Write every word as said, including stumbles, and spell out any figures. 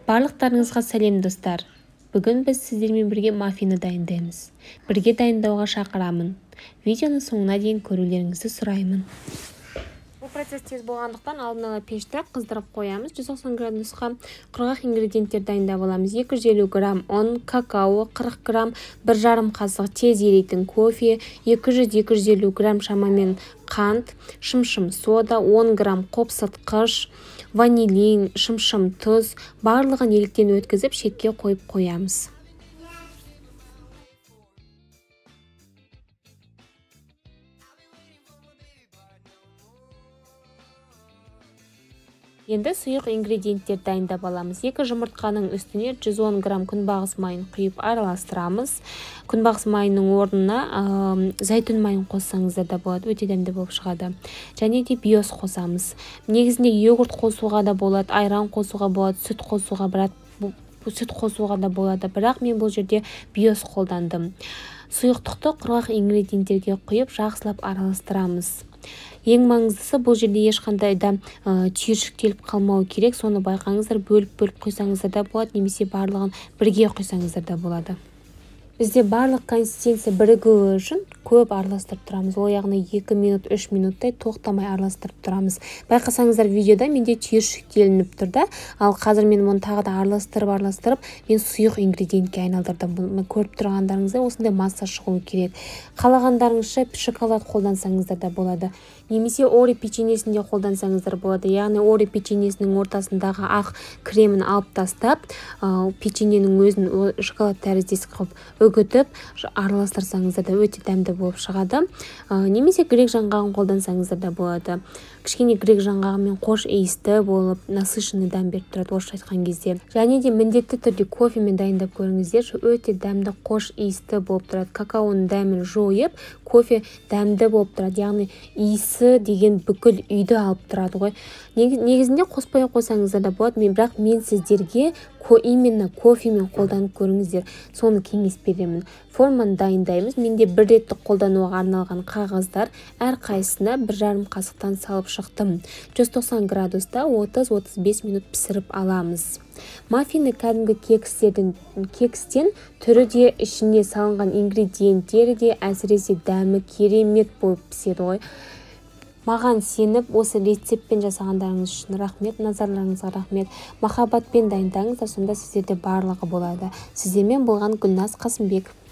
Барлықтарыңызға сәлем достар. Бүгін біз сіздермен бірге маффины дайындаймыз. Бірге дайындауға шақырамын. Видеоның соңына дейін көрулеріңізді сұраймын. Бұл процесс тез болғандықтан алдын ала пешті қыздырып қоямыз. жүз тоқсан градусқа құрғақ ингредиенттер дайындап аламыз. екі жүз елу грамм ұн, какао, қырық грамм, бір жарым қасық тез еритін кофе, екі жүз - екі жүз елу грамм шамамен қант, шымшым сода, он грамм қопсытқыш, ванилин, шымшым тұз, барлығын еліктен өткізіп шетке қойып қоямыз. Енді сұйық ингредиенттер дайындап аламыз. екі жұмыртқаның үстіне жүз он грамм күнбағыс майын құйып араластырамыз. Күнбағыс майының орнына ә, зәйтүн майын қоссаңыздар да болады, өте дәмді болып шығады. Және де биос қосамыз. Негізінде йогурт қосуға да болады, айран қосуға болады, сүт қосуға бірақ сүт қосуға да болады, бірақ мен бұл жерде биос қолдандым. Сұйықтықты құрғақ ингредиенттерге құйып жақсылап араластырамыз. Ең маңыздысы бұл жерде ешқандай да ә, түйіршіктеліп қалмауы керек. Соны байқаңыздар, бөліп-бөліп құйсаңыздар да болады, немесе барлығын бірге құйсаңыздар да болады. Бізде барлық консистенция бірігуі үшін көп араластырып тұрамыз. Ол яғни екі минут, үш минуттай тоқтамай араластырып тұрамыз. Байқасаңыздар, видеода менде түйіршіктелініп тұр да, ал қазір мен оны тағы да араластырып-араластырып, мен сұйық ингредиентке айналдырдым. Көріп тұрғандарыңызда осындай масса шығуы керек. Қалағандарыңызша шоколад қолдансаңыздар да болады. Немесе орео печеньесінде қолдансаңыздар болады. Яғни орео печеньесінің ортасындағы ақ кремін алып тастап, ә, печеньенің өзін шоколад тәріздес қылып үгітіп араластырсаңыздар да өте дәмді болып шығады. Ә, немесе грек жаңғағын қолдансаңыздар да болады. Кішкене грек жаңғағымен қош иісті болып, насыщенный дәм беріп тұрады орысша айтқан кезде. Және де міндетті түрде кофемен дайындап көріңіздер, өте дәмді қош иісті болып тұрады. Какаоның дәмін жойып, кофе дәмді болып тұрады. Яғни иісі деген бүкіл үйді алып тұрады ғой. Негізінде қоспай қойсаңыздар да болады, мен бірақ мен сіздерге ко именно кофемен қолданып көріңіздер. Соны кеңес беремін. Форманы дайындаймыз. Менде бір реттік қолдануға арналған қағаздар, әр қайсысына бір жарым қасықтан салып шықтым. жүз тоқсан градуста отыз - отыз бес минут пісіріп аламыз. Маффины кәдімгі кекстерден, кекстен түрі де, ішіне салынған ингредиенттері де әсіресе дәмі керемет болып піседі ғой. Маған сеніп, осы рецептпен жасағандарыңыз үшін рахмет, назарларыңызға рахмет. Махаббатпен дайындаңыздар, сонда сіздерде барлығы болады. Сіздермен болған Гүлназ Қасымбек.